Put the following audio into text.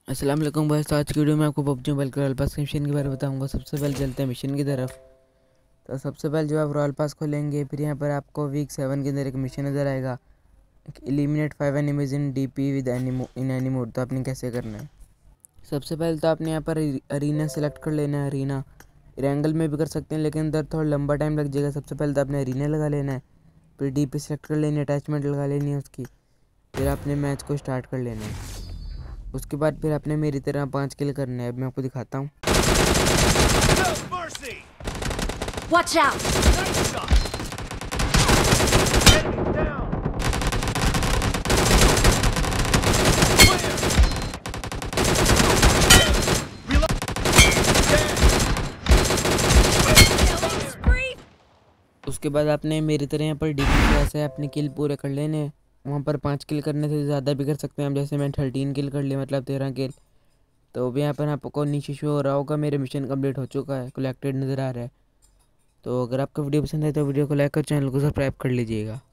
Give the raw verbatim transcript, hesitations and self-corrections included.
अस्सलाम वालेकुम बस आज की वीडियो में आपको पबजी मोबाइल के रॉयल पास के मिशन के बारे में बताऊंगा। सबसे पहले चलते हैं मिशन की तरफ। तो सबसे पहले जब आप रॉयल पास खोलेंगे फिर यहाँ पर आपको वीक सेवन के अंदर एक मिशन नज़र आएगा, eliminate five enemies in DP with ammo in any mode. तो आपने कैसे करना है, सबसे पहले तो आपने यहाँ पर अरीना सेलेक्ट कर लेना है। अरीना एंगल में भी कर सकते हैं लेकिन अंदर थोड़ा लंबा टाइम लग जाएगा। सबसे पहले तो आपने अरीना लगा लेना है, फिर डीपी सेलेक्ट कर लेनी है, अटैचमेंट लगा लेनी है उसकी, फिर आपने मैच को स्टार्ट कर लेना है। उसके बाद फिर आपने मेरी तरह पाँच किल करने हैं। अब मैं आपको दिखाता हूँ। Watch out! उसके बाद आपने मेरी तरह यहाँ पर डीपी से ऐसे अपने किल पूरे कर लेने हैं। वहाँ पर पाँच किल करने से ज़्यादा भी कर सकते हैं हम, जैसे मैं थर्टीन किल कर लिया, मतलब तेरह किल। तो भी यहाँ पर आपको नीचे शो हो रहा होगा मेरे मिशन कंप्लीट हो चुका है, कलेक्टेड नज़र आ रहा है। तो अगर आपको वीडियो पसंद है तो वीडियो को लाइक और चैनल को सब्सक्राइब कर लीजिएगा।